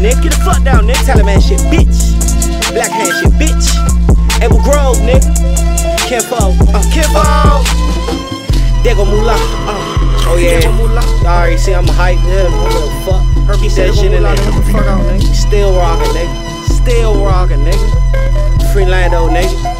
nigga. Get the fuck down, nigga. Taliban shit, bitch. Black hand shit, bitch. Abel Grove, nigga. Kinfolk, Kinfolk. There go Moolah. Oh yeah. Alright, see I'm hype, yeah. I don't give a fuck. Keep that shit in there. Still rockin', nigga. Still rockin', nigga. Free Lando, nigga.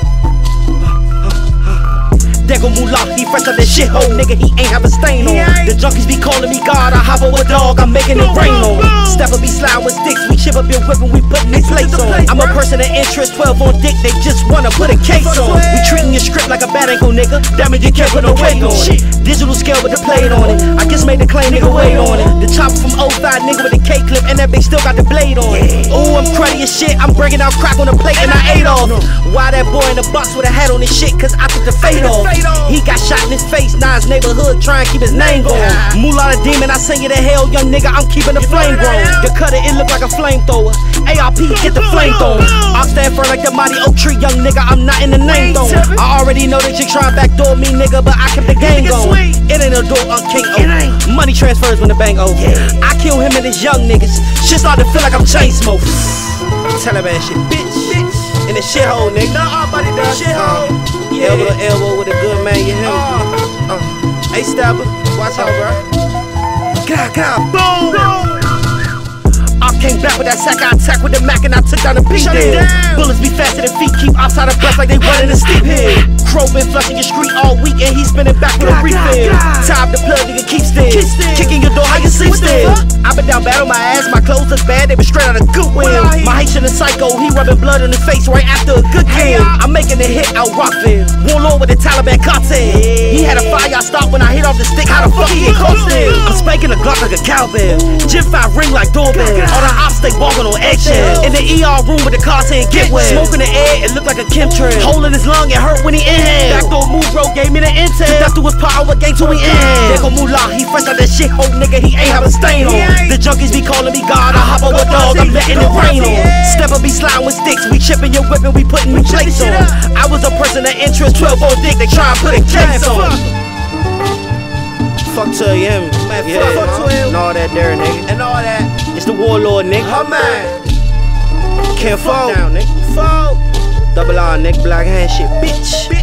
There go Moolah, he fresh out that shithole, nigga, he ain't have a stain on. The junkies be calling me God, I hop a dog, I'm making it rain on. Stepper be sliding with sticks, we chip up your whippin', we puttin' these plates on. I'm a person of interest, 12 on dick, they just wanna put a case on. We treating your script like a bad ankle, nigga, damage you can't put no weight on it. Digital scale with the plate on it, I just made the claim, nigga, wait on it. The chopper from 05, nigga, with the K-clip, and that bitch still got the blade on it. Ooh, I'm cruddy as shit, I'm bringing out crack on the plate, and I ate off. Why that boy in the box with a hat on his shit, cause I took the fade off. He got shot in his face, now his neighborhood try and keep his name going. Moolah the demon, I send you to hell, young nigga, I'm keeping the flame growing. The cutter, it look like a flamethrower. ARP, get the flame throwing. I stand firm like the mighty oak tree, young nigga, I'm not in the name throwing. I already know that you try and backdoor me, nigga, but I kept the game going. It ain't a door on King O. Money transfers when the bang over. I kill him and his young niggas. Shit start to feel like I'm chain smoke. Taliban shit, bitch. In the shithole, nigga. Nah, buddy, that shithole. Elbow to elbow with a good man, you hear me? Hey, Stabber, watch out, bro. Boom! I came back with that sack, I attacked with the Mac and I took down the beat there. Bullets be faster than feet, keep outside the breath like they running a steep hill. Crow been flushing your street all week and he spinning back with a refill. Time to plug, nigga, keep still. Kicking your door, how you sleep still? I been down bad on my ass, my clothes look bad, they been straight out of Goodwill. My Haitian is psycho, he rubbing blood in his face right after a good kill. I'm making a hit out Rockville, warlord with the Taliban cartel. He had a fire, I stopped when I hit off the stick, how the fuck he get caught still? I'm spanking a Glock like a cowbell, Gen 5 ring like doorbell. All the ops stay walking on eggshells. In the ER room with the car saying get well. Smoke in the air, it look like a chemtrail. Hole in his lung, it hurt when he inhaled. Backdoor move, bro, gave me the intel. That's through his power, gang till we end. There go Moolah, he fresh out that shit, hope nigga, he ain't have a stain on. The junkies be calling me God, I hop over dog, I'm letting it rain on. Stepper be sliding with sticks, we chipping your whip and we putting new plates on. I was a person of interest, 12 on dick, they try and put a case on. Fuck to him, yeah, fuck to him. And all that there, nigga. And all that. It's the warlord, nigga. Oh man. Can't fall down, nigga. Fall. Double R, nigga. Black hand shit, bitch.